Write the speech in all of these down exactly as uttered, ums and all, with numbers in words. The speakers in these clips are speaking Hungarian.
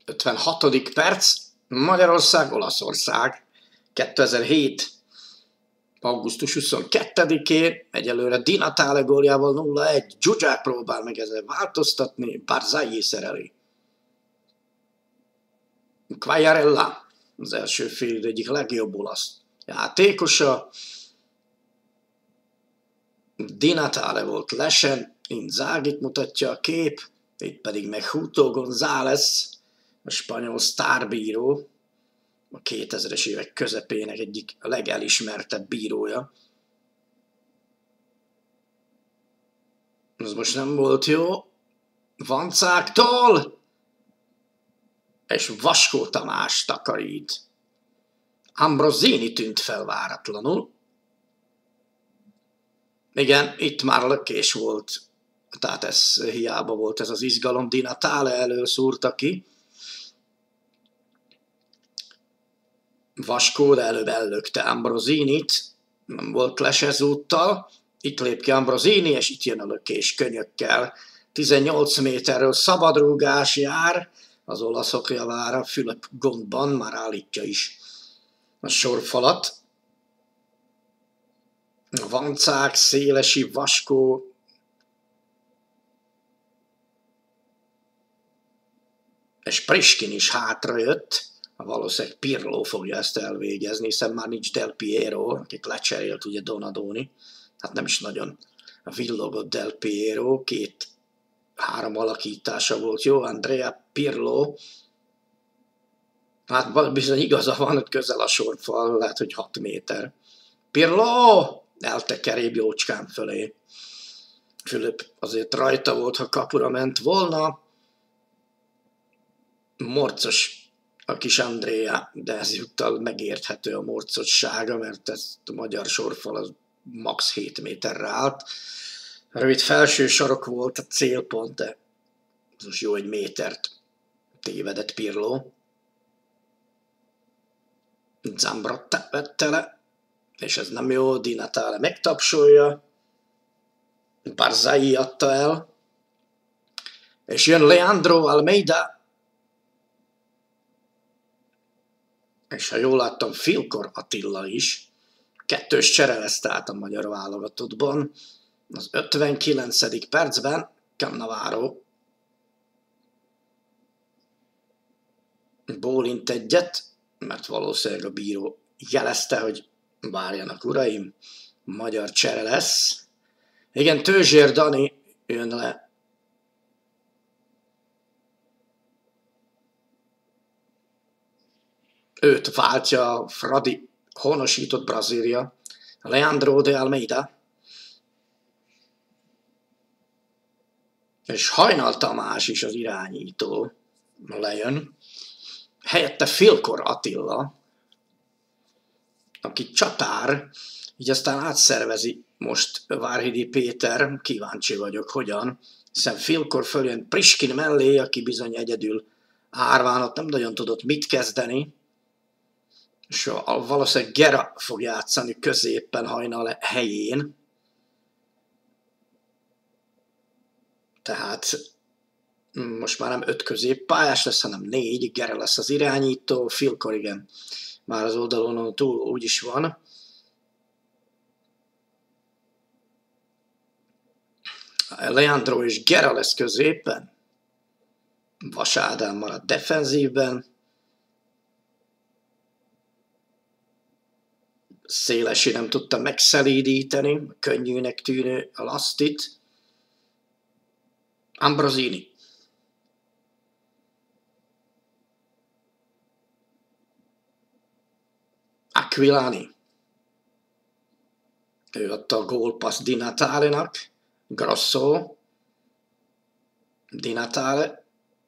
ötvenhatodik perc, Magyarország, Olaszország, kétezer-hét. augusztus huszonkettedikén, egyelőre Di Natale góljával nulla egy, Zsuzsák próbál meg ezzel változtatni, Barzagli szereli. Quagliarella, az első fél egyik legjobb olasz játékosa. Di Natale volt lesen, Inzaghi mutatja a kép, itt pedig meg Hugo González, a spanyol sztárbíró, a kétezres évek közepének egyik legelismertebb bírója. Ez most nem volt jó. Vancáktól, és Vaskó Tamás takarít. Ambrosini tűnt fel váratlanul. Igen, itt már lökés volt, tehát ez hiába volt ez az izgalom. Di Natale elől szúrta ki. Vaskó, de előbb ellökte Ambrosinit, nem volt les ezúttal. Itt lép ki Ambrosini, és itt jön a lökés könyökkel. tizennyolc méterről szabadrúgás jár, az olaszok javára, Fülöp gondban már állítja is a sorfalat. Vancák, Szélesi, Vaskó. És Priskin is hátrajött. Valószínűleg Pirlo fogja ezt elvégezni, hiszen már nincs Del Piero, akit lecserélt ugye Donadoni. Hát nem is nagyon villogott Del Piero, két három alakítása volt jó, Andrea Pirlo. Hát bizony igaza van, hogy közel a sorfal, lehet, hogy hat méter. Pirlo eltekerébb jócskán fölé. Fülöp azért rajta volt, ha kapura ment volna. Morcos a kis Andrea, de ezúttal megérthető a morcossága, mert ez a magyar sorfal az max. hét méterre állt. Rövid felső sarok volt a célpont, de most jó egy métert tévedett Pirlo. Zambrotta vette le, és ez nem jó, Di Natale megtapsolja. Barzagli adta el, és jön Leandro Almeida, és ha jól láttam, Filkor Attila is. Kettős csere lesz tehát a magyar válogatottban. Az ötvenkilencedik percben Cannavaro bólint egyet, mert valószínűleg a bíró jelezte, hogy várjanak uraim, magyar csere lesz. Igen, Tőzsér Dani jön le. Őt váltja Fradi honosított Brazília, Leandro de Almeida, és Hajnal Tamás is az irányító lejön. Helyette Filkor Attila, aki csatár, így aztán átszervezi most Várhidi Péter, kíváncsi vagyok hogyan, hiszen Filkor följön Priskin mellé, aki bizony egyedül árván ott nem nagyon tudott mit kezdeni, és valószínűleg Gera fog játszani középpen Hajnal helyén. Tehát most már nem öt középpályás lesz, hanem négy. Gera lesz az irányító, Filkor igen, már az oldalon túl úgy is van. Leandro és Gera lesz középen. Vas Ádám marad defenzívben. Szélesi nem tudta megszelídíteni, könnyűnek tűnő a lasztit. Ambrosini. Aquilani. Ő adta a gólpassz Di Natale-nak. Grosso. Di Natale.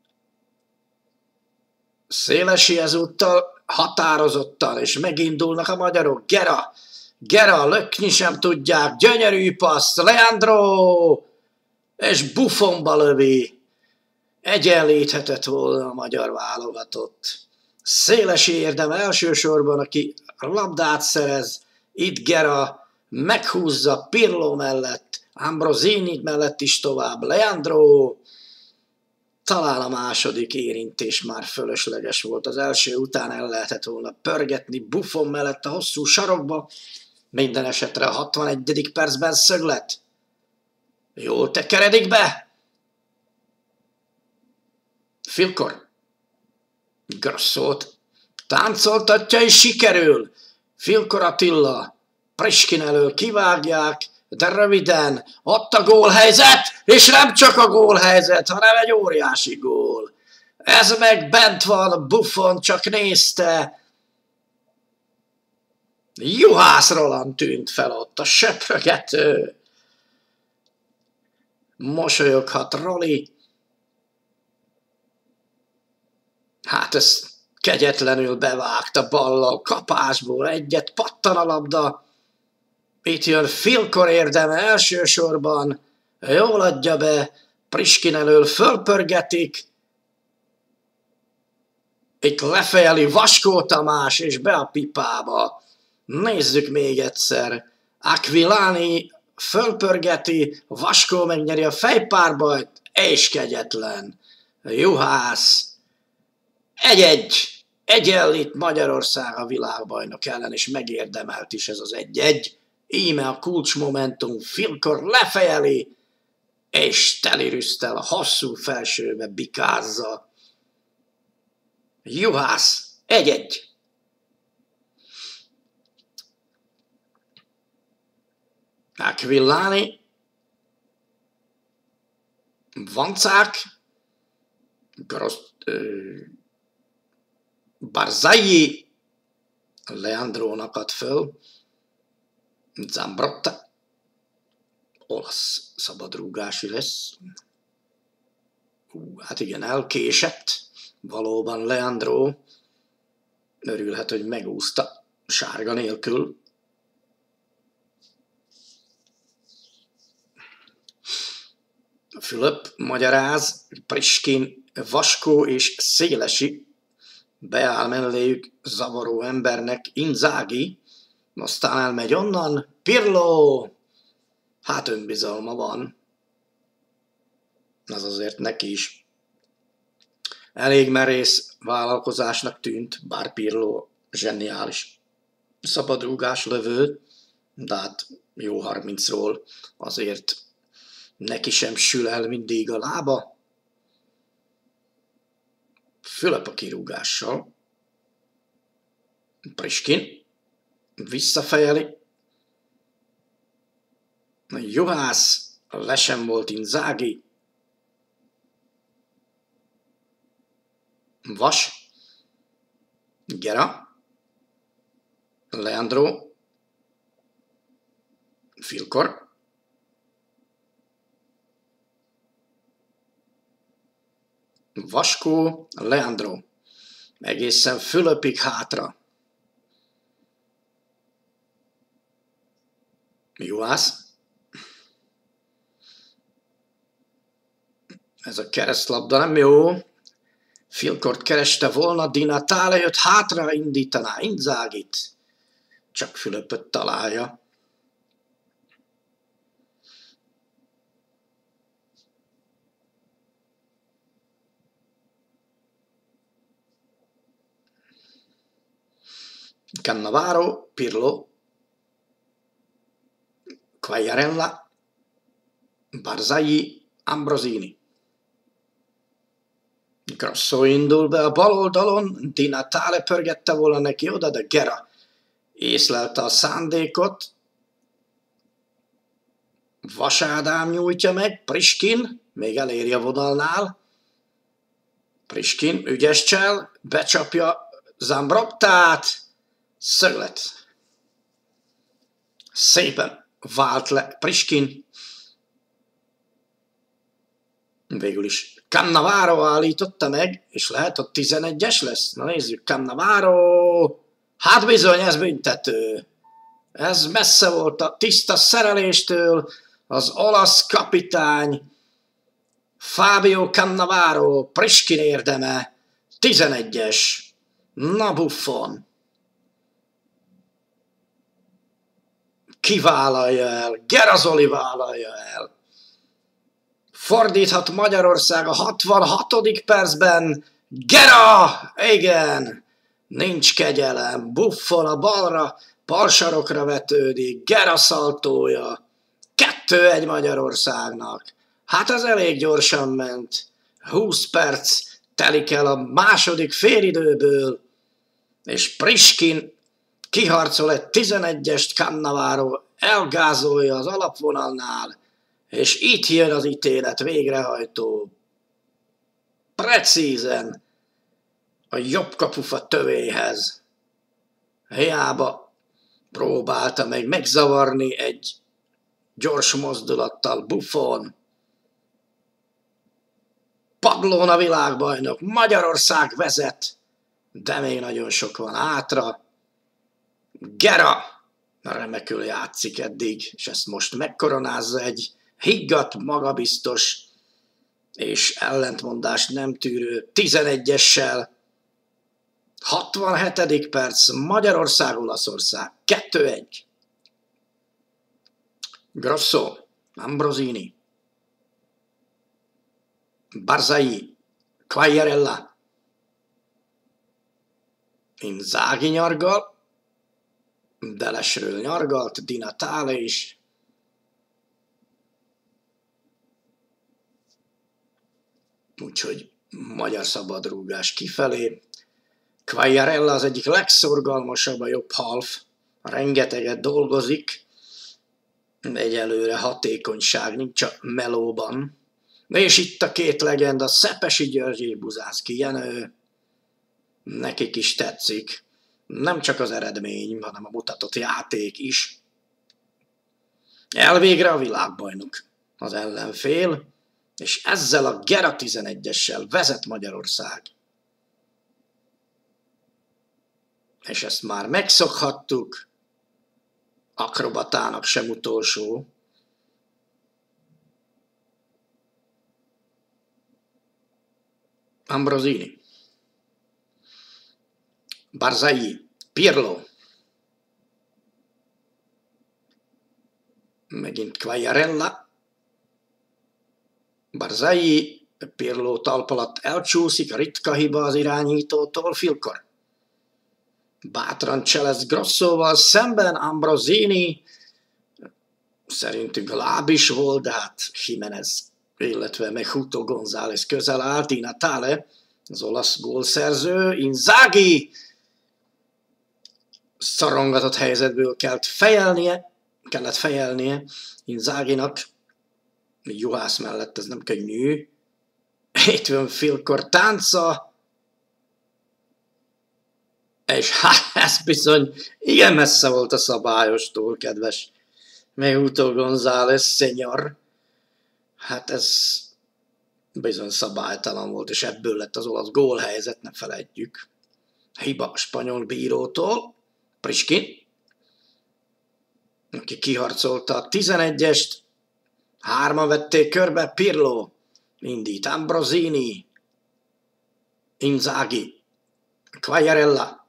Szélesi ezúttal határozottan, és megindulnak a magyarok. Gera, Gera, lökni sem tudják, gyönyörű passz, Leandro, és Buffonba lövi. Egyenlíthetett volna a magyar válogatott. Szélesi érdem elsősorban, aki labdát szerez, itt Gera meghúzza Pirlo mellett, Ambrosini mellett is tovább, Leandro, Talán a második érintés már fölösleges volt. Az első után el lehetett volna pörgetni Buffon mellett a hosszú sarokba. Minden esetre a hatvanegyedik percben szöglet. Jól tekeredik be. Filkor. Grosszót. Táncoltatja és sikerül. Filkor Attila. Priskin elől kivágják, de röviden. Ott a gólhelyzet, és nem csak a gólhelyzet, hanem egy óriási gól. Ez meg bent van, Buffon csak nézte. Juhász Roland tűnt fel ott, a söprögető. Mosolyoghat Roli. Hát ez kegyetlenül bevágta ballal, kapásból egyet, pattan a labda. Itt jön Filkor érdeme elsősorban. Jól adja be, Priskin elől fölpörgetik. Itt lefejeli Vaskó Tamás, és be a pipába. Nézzük még egyszer. Aquilani fölpörgeti, Vaskó megnyeri a fejpárbajt, és kegyetlen. Juhász. Egy-egy. Egyenlít Magyarország a világbajnok ellen, és megérdemelt is ez az egy-egy. Íme a kulcsmomentum, Filkor lefejeli, és telirüsztel a hosszú felsőbe bikázza. Juhász, egy-egy. Aquilani, Vancák, Grosz, Barzai, Leandrónak ad föl, Zambrotta, olasz szabadrúgási lesz. Hú, hát igen, elkésett, valóban Leandro, örülhet, hogy megúszta sárga nélkül. Fülöp magyaráz, Priskin, Vaskó és Szélesi, beáll melléjük zavaró embernek Inzaghi, aztán elmegy onnan, Pirlo, hát önbizalma van, az azért neki is elég merész vállalkozásnak tűnt, bár Pirlo zseniális szabadrúgás lövő, de hát jó harmincról azért neki sem sül el mindig a lába. Fülöp a kirúgással, Priskin visszafejeli, Juhász, le sem volt Inzaghi, Vas, Gera, Leandro, Filkor, Vaskó, Leandro, egészen Fülöpig hátra. Juhász. Ez a keresztlabda nem jó. Filkort kereste volna, Di Natale jött hátra, indítaná Inzagit. Csak Fülöpöt találja. Cannavaro, Pirlo, Quagliarella, Barzai, Ambrosini. Grosso indul be a bal oldalon, Di Natale pörgette volna neki oda, de Gera észlelte a szándékot. Vas Ádám nyújtja meg, Priskin még eléri a vonalnál. Priskin ügyes csel, becsapja Zambrottát, szöglet. Szépen vált le Priskin. Végül is Cannavaro állította meg, és lehet, hogy tizenegyes lesz. Na nézzük, Cannavaro. Hát bizony, ez büntető. Ez messze volt a tiszta szereléstől. Az olasz kapitány Fabio Cannavaro, Priskin érdeme, tizenegyes. Na Buffon. Ki vállalja el? Gerazoli vállalja el. Fordíthat Magyarország a hatvanhatodik percben. Gera! Igen! Nincs kegyelem. Buffon a balra, balsarokra vetődik. Gera szaltója. kettő egy Magyarországnak. Hát ez elég gyorsan ment. húsz perc telik el a második félidőből, és Priskin kiharcol egy tizenegyest, Cannavaro elgázolja az alapvonalnál, és itt jön az ítélet végrehajtó. Precízen a jobb kapufa tövéhez. Hiába próbálta meg megzavarni egy gyors mozdulattal Buffon. Padlón a világbajnok, Magyarország vezet, de még nagyon sok van hátra. Gera remekül játszik eddig, és ezt most megkoronázza egy higgadt, magabiztos és ellentmondást nem tűrő tizenegyessel. hatvanhetedik perc, Magyarország-Olaszország, kettő egy. Grosso, Ambrosini, Barzai, Quagliarella, Inzaghi nyargal, Delesről nyargalt, Di Natale is. Úgyhogy magyar szabadrúgás kifelé. Quagliarella az egyik legszorgalmasabb a jobb half, rengeteget dolgozik, egyelőre hatékonyság nincs a melóban. És itt a két legenda, Szepesi Györgyi, Buzánszky Jenő, nekik is tetszik. Nem csak az eredmény, hanem a mutatott játék is. Elvégre a világbajnok az ellenfél, és ezzel a Gera tizenegyessel vezet Magyarország. És ezt már megszokhattuk, akrobatának sem utolsó. Ambrosini, Barzai, Pirlo, megint Quagliarella, Barzai, Pirlo talp alatt elcsúszik, ritka hiba az irányítótól, Filkor. Bátran cselez Grossóval szemben, Ambrosini, szerintünk láb is volt, de hát Jimenez, illetve Mejuto González közel állt, Di Natale, az olasz gólszerző, Inzaghi szorongatott helyzetből kellett fejelnie, kellett fejelnie Inzaghinak, juhász mellett ez nem könnyű. Itt van Filkor tánca, és hát ez bizony igen messze volt a szabályostól, kedves Mejuto González szenyor. Hát ez bizony szabálytalan volt, és ebből lett az olasz gólhelyzet, ne felejtjük. Hiba a spanyol bírótól, Priskin, aki kiharcolta a tizenegyest, hárman vették körbe, Pirlo, indít Ambrosini, Inzaghi, Quagliarella,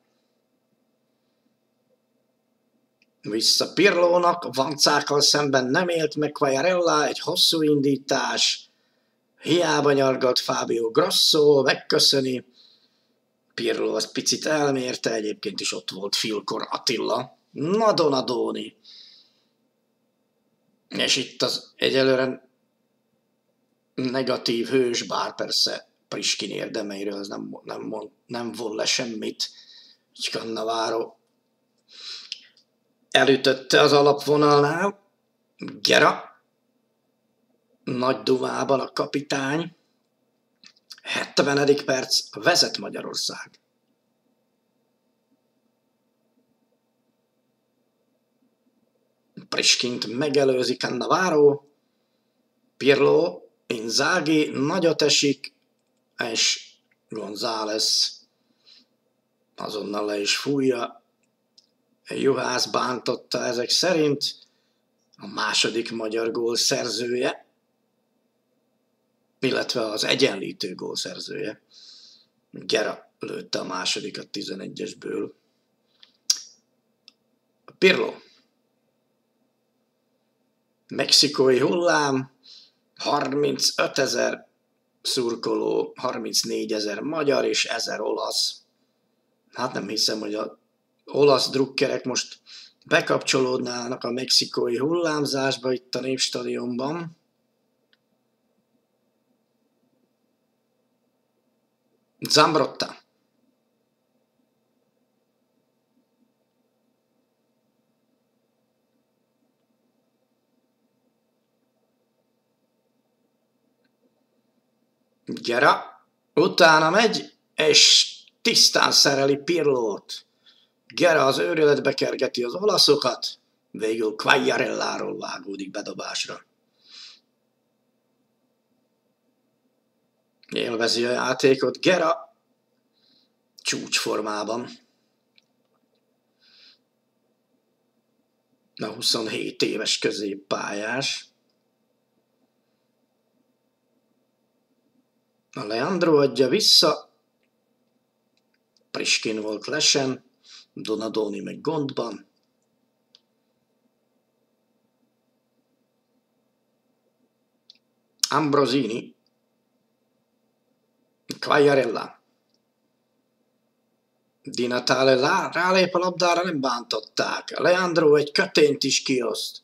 vissza Pirlónak, Vancákkal szemben nem élt meg Quagliarella, egy hosszú indítás, hiába nyargalt Fábio Grosso, megköszöni, Pirlo az picit elmérte, egyébként is ott volt Filkor Attila, Nadonadoni. És itt az egyelőre negatív hős, bár persze Priskin érdemeiről ez nem, nem, nem von le semmit. Cannavaro elütötte az alapvonalnál. Gera nagy dumában a kapitány. hetvenedik perc, vezet Magyarország. Priskint megelőzi Cannavaro, Pirlo, Inzaghi nagyot esik, és González azonnal le is fújja. Juhász bántotta ezek szerint, a második magyar gól szerzője, illetve az egyenlítő gól szerzője. Gera lőtte a másodikat tizenegyesből. Pirlo. Mexikói hullám, harmincötezer szurkoló, harmincnégyezer magyar és ezer olasz. Hát nem hiszem, hogy az olasz drukkerek most bekapcsolódnának a mexikói hullámzásba itt a Népstadionban. Zambrotta. Gera. Utána megy, és tisztán szereli Pirlót. Gera az őrületbe kergeti az olaszokat, végül Quagliarelláról vágódik bedobásra. Élvezi a játékot Gera csúcsformában. A huszonhét éves középpályás. A Leandro adja vissza. Priskin volt lesen, Donadoni meg gondban. Ambrosini. Quagliarella. Di Natale rálép a labdára, nem bántották. Leandro egy kötényt is kioszt.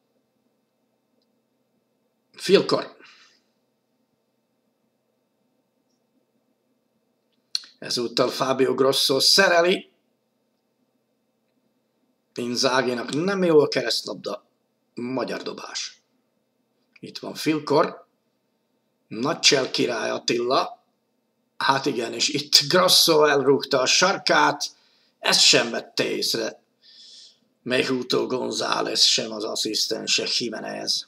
Filkor. Ezúttal Fabio Grosso szereli. Inzaghinak nem jó a keresztlabda. Magyar dobás. Itt van Filkor. Nagycsel király Attila. Hát igen, és itt Grosso elrúgta a sarkát. Ezt sem vette észre. Mejuto González sem, az asszisztense Jimenez.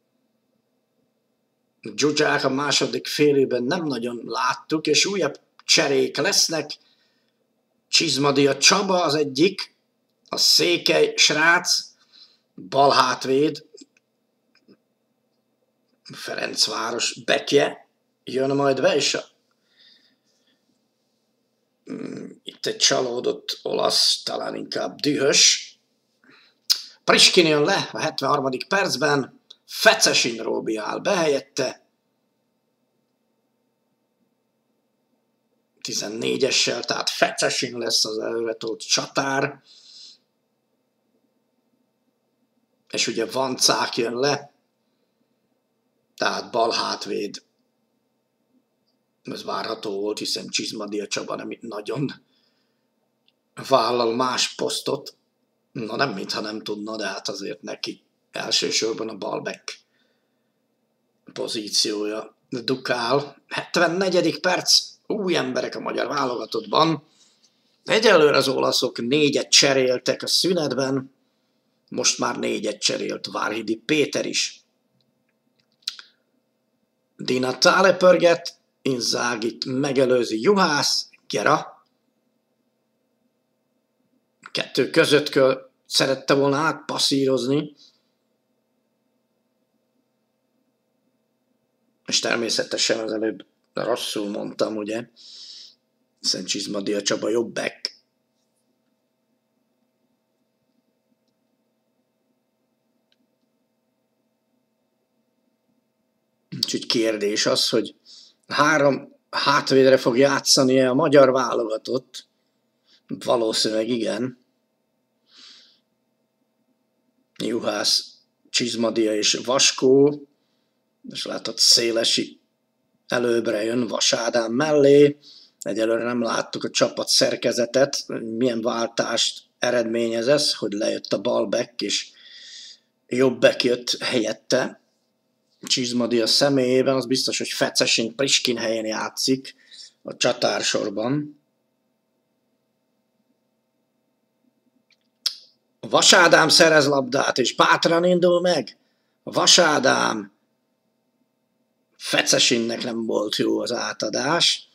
Zsuzsák a második félében nem nagyon láttuk, és újabb cserék lesznek. Csizmadia Csaba az egyik, a Székely srác, bal hátvéd, Ferencváros bekje, jön majd be, és a... itt egy csalódott olasz, talán inkább dühös. Priskin jön le a hetvenharmadik percben, Fecesin Róbi áll be helyette, tizennégyessel, tehát Fecesin lesz az előretolt csatár. És ugye Vancák jön le, tehát bal hátvéd. Ez várható volt, hiszen Csizmadia Csaba nem nagyon vállal más posztot. Na nem, mintha nem tudna, de hát azért neki elsősorban a balback pozíciója dukál. hetvennegyedik perc, új emberek a magyar válogatottban. Egyelőre az olaszok négyet cseréltek a szünetben, most már négyet cserélt Várhidi Péter is. Di Natale pörget, Inzagit megelőzi Juhász, Gera. Kettő között kell, szerette volna átpasszírozni. És természetesen az előbb rosszul mondtam, ugye? Hiszen Csizmadia Csaba jobb back. Úgyhogy kérdés az, hogy három hátvédre fog játszani a magyar válogatott. Valószínűleg igen. Juhász, Csizmadia és Vaskó. És látod, Szélesi előbbre jön Vas Ádám mellé. Egyelőre nem láttuk a csapat szerkezetet, milyen váltást eredményez ez, hogy lejött a balback és jobb back jött helyette. Csizmadia személyében az biztos, hogy Fecesin Priskin helyén játszik a csatársorban. Vas Ádám szerez labdát, és bátran indul meg. Vas Ádám. Fecesinnek nem volt jó az átadás.